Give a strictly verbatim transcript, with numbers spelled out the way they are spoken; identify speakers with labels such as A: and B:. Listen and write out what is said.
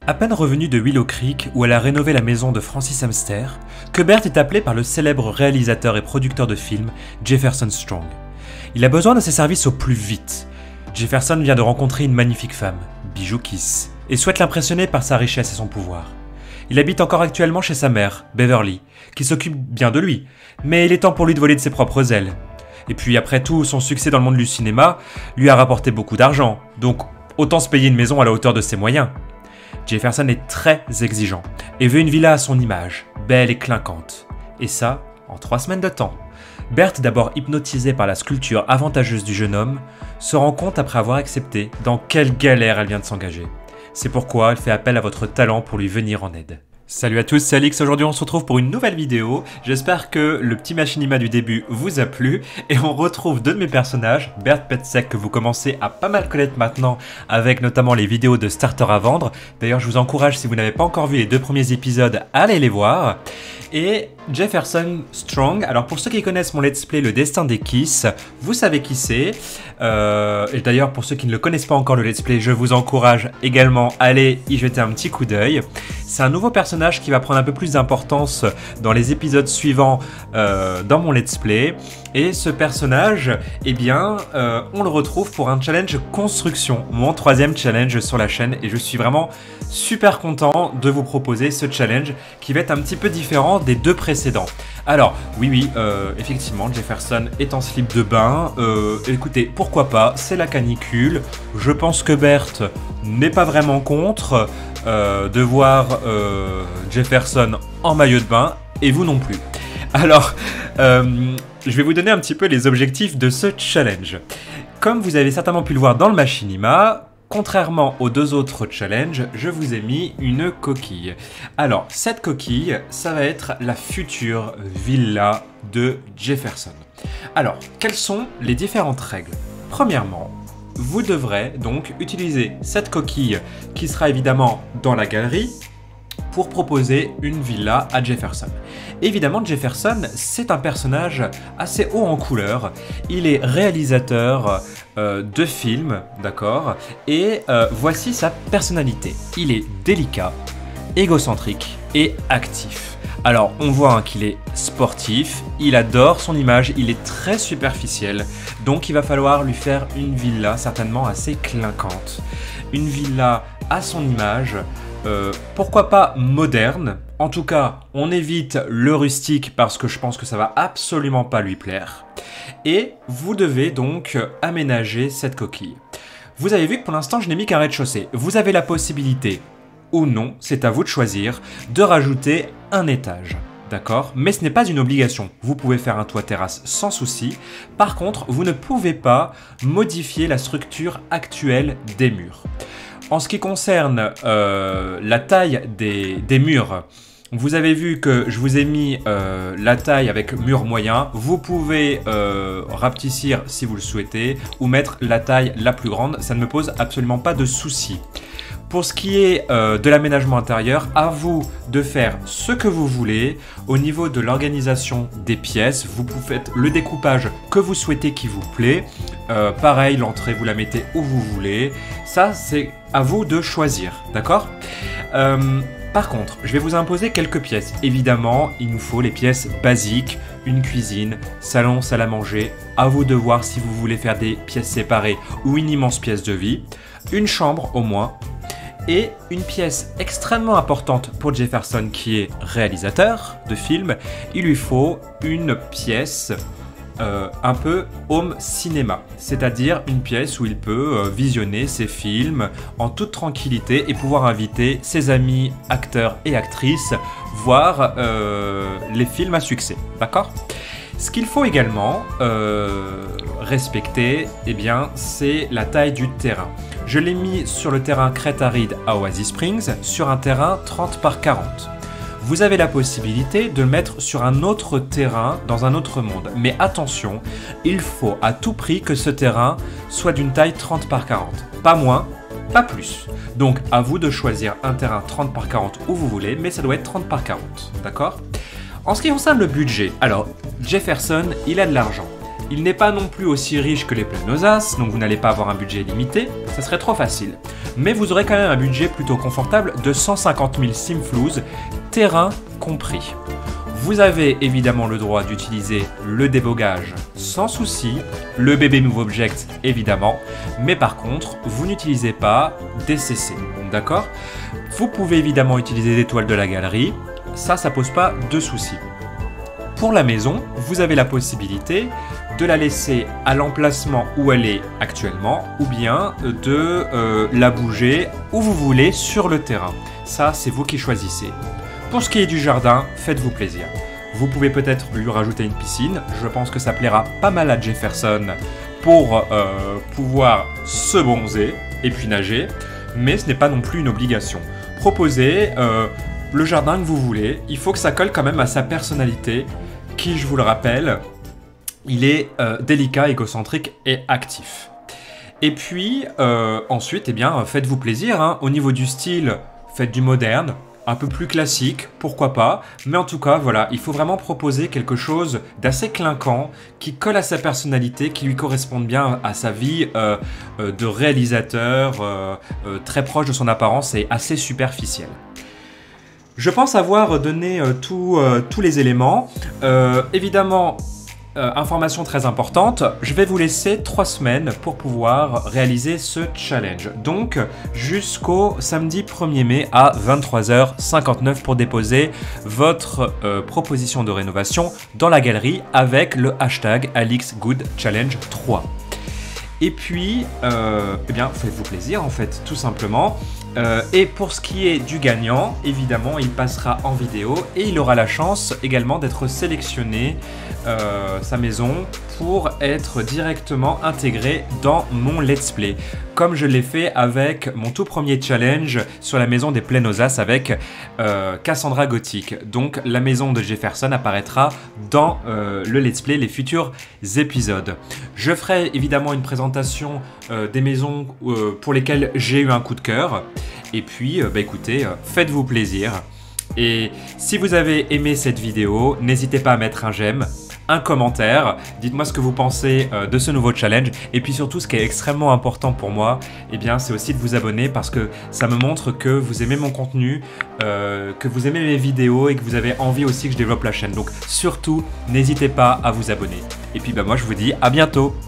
A: À peine revenu de Willow Creek, où elle a rénové la maison de Francis Hamster, que Bert est appelé par le célèbre réalisateur et producteur de films Jefferson Strong. Il a besoin de ses services au plus vite. Jefferson vient de rencontrer une magnifique femme, Bijou Kiss, et souhaite l'impressionner par sa richesse et son pouvoir. Il habite encore actuellement chez sa mère, Beverly, qui s'occupe bien de lui, mais il est temps pour lui de voler de ses propres ailes. Et puis après tout, son succès dans le monde du cinéma lui a rapporté beaucoup d'argent, donc autant se payer une maison à la hauteur de ses moyens. Jefferson est très exigeant et veut une villa à son image, belle et clinquante. Et ça, en trois semaines de temps. Bert, d'abord hypnotisé par la sculpture avantageuse du jeune homme, se rend compte après avoir accepté dans quelle galère elle vient de s'engager. C'est pourquoi elle fait appel à votre talent pour lui venir en aide. Salut à tous, c'est Alix, aujourd'hui on se retrouve pour une nouvelle vidéo. J'espère que le petit machinima du début vous a plu et on retrouve deux de mes personnages, Bert Petzek que vous commencez à pas mal connaître maintenant avec notamment les vidéos de starter à vendre. D'ailleurs je vous encourage, si vous n'avez pas encore vu les deux premiers épisodes, à aller les voir. Et Jefferson Strong, alors pour ceux qui connaissent mon let's play Le Destin des Kiss, vous savez qui c'est. Euh, et d'ailleurs pour ceux qui ne le connaissent pas encore le let's play, je vous encourage également à aller y jeter un petit coup d'œil. C'est un nouveau personnage qui va prendre un peu plus d'importance dans les épisodes suivants euh, dans mon let's play. Et ce personnage, eh bien, euh, on le retrouve pour un challenge construction, mon troisième challenge sur la chaîne. Et je suis vraiment super content de vous proposer ce challenge qui va être un petit peu différent des deux précédents. Alors, oui, oui, euh, effectivement, Jefferson est en slip de bain. Euh, écoutez, pourquoi pas, c'est la canicule. Je pense que Bert n'est pas vraiment contre euh, de voir euh, Jefferson en maillot de bain, et vous non plus. Alors, euh, je vais vous donner un petit peu les objectifs de ce challenge. Comme vous avez certainement pu le voir dans le machinima, contrairement aux deux autres challenges, je vous ai mis une coquille. Alors, cette coquille, ça va être la future villa de Jefferson. Alors, quelles sont les différentes règles? Premièrement, vous devrez donc utiliser cette coquille qui sera évidemment dans la galerie pour proposer une villa à Jefferson. Évidemment, Jefferson, c'est un personnage assez haut en couleur. Il est réalisateur euh, de films, d'accord? Et euh, voici sa personnalité. Il est délicat, égocentrique et actif. Alors, on voit hein, qu'il est sportif, il adore son image, il est très superficiel, donc il va falloir lui faire une villa certainement assez clinquante. Une villa à son image, euh, pourquoi pas moderne. En tout cas, on évite le rustique parce que je pense que ça va absolument pas lui plaire. Et vous devez donc aménager cette coquille. Vous avez vu que pour l'instant, je n'ai mis qu'un rez-de-chaussée. Vous avez la possibilité, ou non, c'est à vous de choisir, de rajouter un étage. D'accord? Mais ce n'est pas une obligation. Vous pouvez faire un toit terrasse sans souci. Par contre, vous ne pouvez pas modifier la structure actuelle des murs. En ce qui concerne euh, la taille des, des murs, vous avez vu que je vous ai mis euh, la taille avec mur moyen. Vous pouvez euh, rapetissir si vous le souhaitez ou mettre la taille la plus grande. Ça ne me pose absolument pas de soucis. Pour ce qui est euh, de l'aménagement intérieur, à vous de faire ce que vous voulez. Au niveau de l'organisation des pièces, vous faites le découpage que vous souhaitez qui vous plaît. Euh, pareil, l'entrée, vous la mettez où vous voulez. Ça, c'est à vous de choisir, d'accord? euh, Par contre, je vais vous imposer quelques pièces. Évidemment, il nous faut les pièces basiques, une cuisine, salon, salle à manger. À vous de voir si vous voulez faire des pièces séparées ou une immense pièce de vie. Une chambre au moins. Et une pièce extrêmement importante pour Jefferson qui est réalisateur de films, il lui faut une pièce euh, un peu home cinéma, c'est-à-dire une pièce où il peut euh, visionner ses films en toute tranquillité et pouvoir inviter ses amis acteurs et actrices voir euh, les films à succès, d'accord ? Ce qu'il faut également euh, respecter, eh bien, c'est la taille du terrain. Je l'ai mis sur le terrain crête aride à Oasis Springs, sur un terrain trente par quarante. Vous avez la possibilité de le mettre sur un autre terrain dans un autre monde. Mais attention, il faut à tout prix que ce terrain soit d'une taille trente par quarante. Pas moins, pas plus. Donc à vous de choisir un terrain trente par quarante où vous voulez, mais ça doit être trente par quarante. D'accord ? En ce qui concerne le budget, alors Jefferson, il a de l'argent. Il n'est pas non plus aussi riche que les Planosas, donc vous n'allez pas avoir un budget limité, ça serait trop facile. Mais vous aurez quand même un budget plutôt confortable de cent cinquante mille simflouz, terrain compris. Vous avez évidemment le droit d'utiliser le débogage sans souci, le bébé move object évidemment, mais par contre, vous n'utilisez pas des C C, d'accord? Vous pouvez évidemment utiliser des toiles de la galerie, ça, ça pose pas de soucis. Pour la maison, vous avez la possibilité de la laisser à l'emplacement où elle est actuellement, ou bien de euh, la bouger où vous voulez sur le terrain. Ça, c'est vous qui choisissez. Pour ce qui est du jardin, faites-vous plaisir. Vous pouvez peut-être lui rajouter une piscine, je pense que ça plaira pas mal à Jefferson pour euh, pouvoir se bronzer et puis nager, mais ce n'est pas non plus une obligation. Proposez euh, le jardin que vous voulez, il faut que ça colle quand même à sa personnalité, qui, je vous le rappelle, il est euh, délicat, égocentrique et actif. Et puis, euh, ensuite, eh bien, faites-vous plaisir, hein. Au niveau du style, faites du moderne, un peu plus classique, pourquoi pas, mais en tout cas, voilà, il faut vraiment proposer quelque chose d'assez clinquant, qui colle à sa personnalité, qui lui corresponde bien à sa vie euh, euh, de réalisateur, euh, euh, très proche de son apparence et assez superficielle. Je pense avoir donné euh, tout, euh, tous les éléments. Euh, évidemment, Euh, information très importante, je vais vous laisser trois semaines pour pouvoir réaliser ce challenge. Donc jusqu'au samedi premier mai à vingt-trois heures cinquante-neuf pour déposer votre euh, proposition de rénovation dans la galerie avec le hashtag Alix Good Challenge trois. Et puis, euh, eh bien, faites-vous plaisir en fait, tout simplement. Euh, et pour ce qui est du gagnant, évidemment, il passera en vidéo et il aura la chance également d'être sélectionné, euh, sa maison, pour être directement intégré dans mon let's play. Comme je l'ai fait avec mon tout premier challenge sur la maison des Planosas avec euh, Cassandra Gothic. Donc la maison de Jefferson apparaîtra dans euh, le let's play, les futurs épisodes. Je ferai évidemment une présentation euh, des maisons euh, pour lesquelles j'ai eu un coup de cœur. Et puis, euh, bah écoutez, euh, faites-vous plaisir. Et si vous avez aimé cette vidéo, n'hésitez pas à mettre un j'aime, un commentaire, dites-moi ce que vous pensez euh, de ce nouveau challenge. Et puis surtout, ce qui est extrêmement important pour moi, eh bien, c'est aussi de vous abonner parce que ça me montre que vous aimez mon contenu, euh, que vous aimez mes vidéos et que vous avez envie aussi que je développe la chaîne. Donc surtout, n'hésitez pas à vous abonner. Et puis bah, moi, je vous dis à bientôt.